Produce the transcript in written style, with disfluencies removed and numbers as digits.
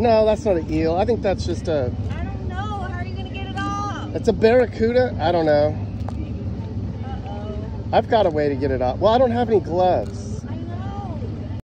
No, that's not an eel. I think that's just a... I don't know. How are you going to get it off? It's a barracuda? I don't know. Uh-oh. I've got a way to get it off. Well, I don't have any gloves.